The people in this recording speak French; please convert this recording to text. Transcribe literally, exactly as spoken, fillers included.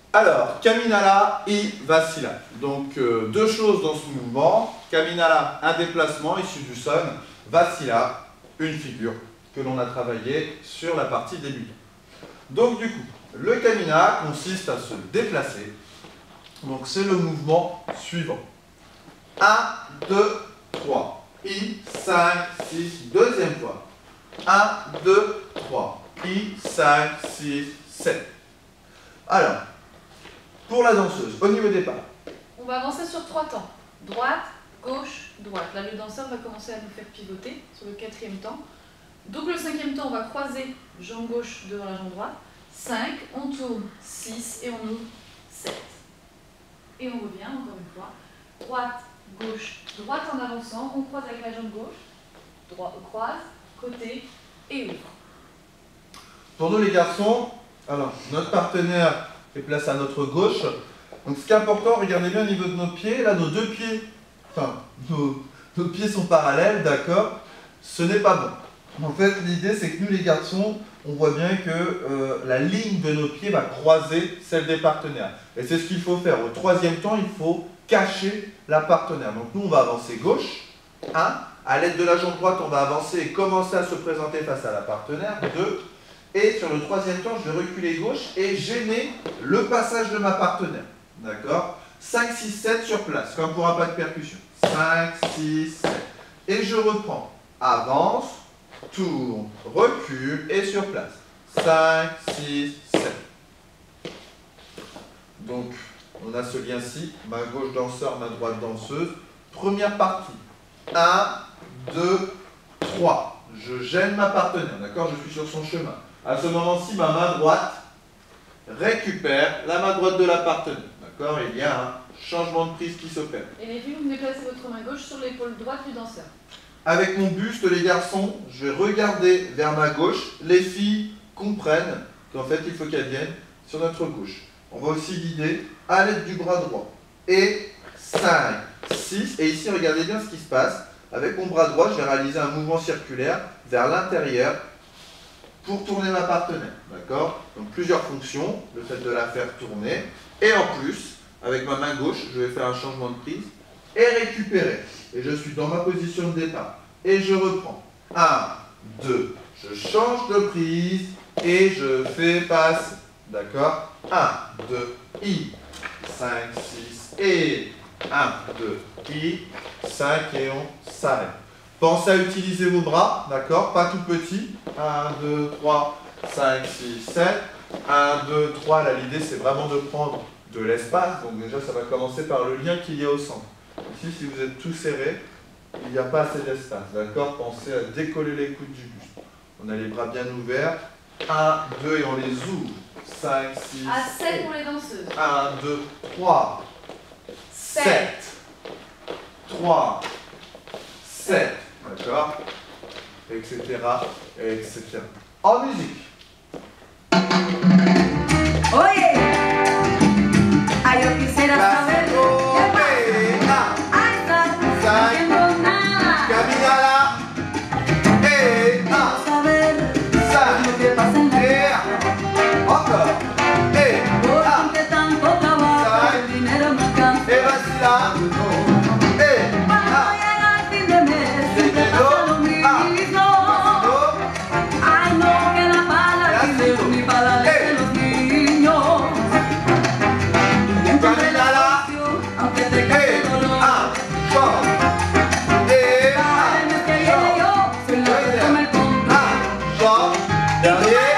Alors, caminala y vacilla. Donc, euh, deux choses dans ce mouvement. Caminala, un déplacement issu du son. Vacilla, une figure que l'on a travaillé sur la partie débutante. Donc, du coup, le camina consiste à se déplacer. Donc, c'est le mouvement suivant. un, deux, trois. I, cinq, six. Deuxième fois. un, deux, trois. I, cinq, six, sept. Alors, pour la danseuse, au niveau des pas. On va avancer sur trois temps. Droite, gauche, droite. Là, le danseur va commencer à nous faire pivoter sur le quatrième temps. Donc, le cinquième temps, on va croiser jambe gauche devant la jambe droite. cinq, on tourne, six et on ouvre, sept. Et on revient, encore une fois. Droite, gauche, droite en avançant. On croise avec la jambe gauche. Droite, on croise, côté et ouvre. Pour nous les garçons, alors, notre partenaire est placé à notre gauche. Donc ce qui est important, regardez bien au niveau de nos pieds. Là, nos deux pieds, enfin, nos, nos pieds sont parallèles, d'accord? Ce n'est pas bon. En fait, l'idée, c'est que nous les garçons, on voit bien que euh, la ligne de nos pieds va croiser celle des partenaires. Et c'est ce qu'il faut faire. Au troisième temps, il faut cacher la partenaire. Donc nous, on va avancer gauche. un. À l'aide de la jambe droite, on va avancer et commencer à se présenter face à la partenaire. deux. Et sur le troisième temps, je vais reculer gauche et gêner le passage de ma partenaire. D'accord? cinq, six, sept sur place, comme pour un pas de percussion. cinq, six, sept. Et je reprends. Avance, tourne, recule et sur place. cinq, six, sept. Donc, on a ce lien-ci. Ma gauche danseur, ma droite danseuse. Première partie. un, deux, trois. Je gêne ma partenaire. D'accord? Je suis sur son chemin. À ce moment-ci, ma main droite récupère la main droite de la partenaire. D'accord? Il y a un changement de prise qui s'opère. Et les filles, vous venez placer votre main gauche sur l'épaule droite du danseur. Avec mon buste, les garçons, je vais regarder vers ma gauche. Les filles comprennent qu'en fait, il faut qu'elles viennent sur notre gauche. On va aussi guider à l'aide du bras droit. Et cinq, six. Et ici, regardez bien ce qui se passe. Avec mon bras droit, je vais réaliser un mouvement circulaire vers l'intérieur pour tourner ma partenaire, d'accord? Donc plusieurs fonctions, le fait de la faire tourner, et en plus, avec ma main gauche, je vais faire un changement de prise, et récupérer. Et je suis dans ma position de départ, et je reprends. un, deux, je change de prise, et je fais passer, d'accord? un, deux, I, cinq, six, et un, deux, I, cinq, et on s'arrête. Pensez à utiliser vos bras, d'accord? Pas tout petit. un, deux, trois, cinq, six, sept. un, deux, trois. Là, l'idée, c'est vraiment de prendre de l'espace. Donc déjà, ça va commencer par le lien qu'il y a au centre. Ici, si vous êtes tout serré, il n'y a pas assez d'espace, d'accord? Pensez à décoller les coudes du buste. On a les bras bien ouverts. un, deux, et on les ouvre. cinq, six, À sept pour les danseuses. un, deux, trois, sept, trois, sept. D'accord? Etc. Etc. En musique. Oye, ay, yo quisiera saber qué pasa. Ay, está haciendo nada. Caminala. Et un. Saber lo que pasa en la vida. Encore. Et ¿Por qué tanto trabajo? El dinero no alcanza. et vacilla. Et Cuando llega el fin de mes, siempre pasa lo mismo. Ay, no queda para la dinero ni para la leche de los niños. Y en tu negocio, aunque te cause dolor, cada mes que viene yo soy la que toma el control. Derrière.